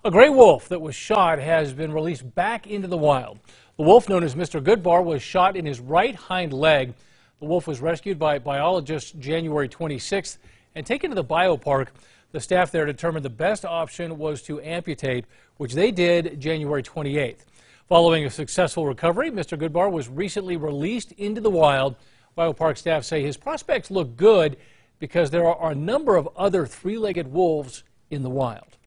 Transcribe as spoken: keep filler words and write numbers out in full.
A gray wolf that was shot has been released back into the wild. The wolf, known as Mister Goodbar, was shot in his right hind leg. The wolf was rescued by biologists January twenty-sixth and taken to the BioPark. The staff there determined the best option was to amputate, which they did January twenty-eighth. Following a successful recovery, Mister Goodbar was recently released into the wild. BioPark staff say his prospects look good because there are a number of other three-legged wolves in the wild.